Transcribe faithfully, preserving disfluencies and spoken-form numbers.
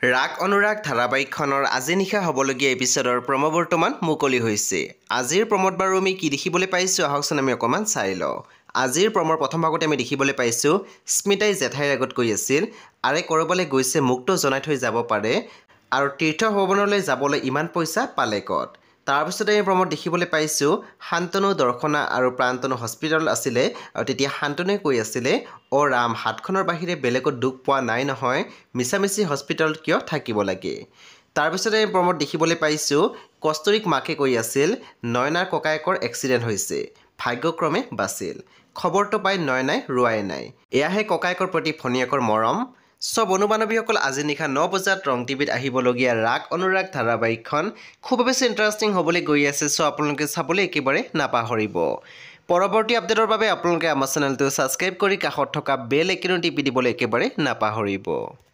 ৰাগ অনুৰাগ ধাৰাবাহিকখনৰ আজি নিশা হ'বলগীয়া এপিছডৰ প্ৰম' বৰ্তমান মুকলি হৈছে। আজিৰ প্ৰম'ত বাৰু আমি কি দেখিবলৈ পাইছোঁ আহকচোন আমি অকণমান চাই লওঁ। আজিৰ প্ৰমৰ প্ৰথম ভাগতে আমি দেখিবলৈ পাইছোঁ স্মিতাই জেঠাইৰ আগত কৈ আছিল আৰে ক'ৰবালৈ গৈছে মোকতো জনাই থৈ যাব পাৰে আৰু তীৰ্থ ভৱনলৈ যাবলৈ ইমান পইচা পালে ক'ত। তাৰপিছতে আমি প্ৰম'ত দেখিবলৈ পাইছোঁ শান্তনু দৰ্শনা আৰু প্ৰান্তনু হস্পিটেলত আছিলে আৰু তেতিয়া শান্তনুৱে কৈ আছিলে অ' ৰাম হাতখনৰ বাহিৰে বেলেগত দুখ পোৱা নাই নহয়, মিছামিছি হস্পিটেলত কিয় থাকিব লাগে। তাৰপিছতে আমি প্ৰম'ত দেখিবলৈ পাইছোঁ কষ্টুৰিক মাকে কৈ আছিল নয়নাৰ ককায়েকৰ এক্সিডেণ্ট হৈছে, ভাগ্যক্ৰমে বাচিল। খবৰটো পাই নয়নাই ৰোৱাই নাই। এয়াহে ককায়েকৰ প্ৰতি ভনীয়েকৰ মৰম। চ' বন্ধু বান্ধৱীসকল আজি নিশা ন বজাত ৰং টিভিত আহিবলগীয়া ৰাগ অনুৰাগ ধাৰাবাহিকখন খুব বেছি ইণ্টাৰেষ্টিং হ'বলৈ গৈ আছে। চ' আপোনালোকে চাবলৈ একেবাৰে নাপাহৰিব। পৰৱৰ্তী আপডেটৰ বাবে আপোনালোকে আমাৰ চেনেলটো ছাবস্ক্ৰাইব কৰি কাষত থকা বেল আইকনটো টিপি দিবলৈ একেবাৰে নাপাহৰিব।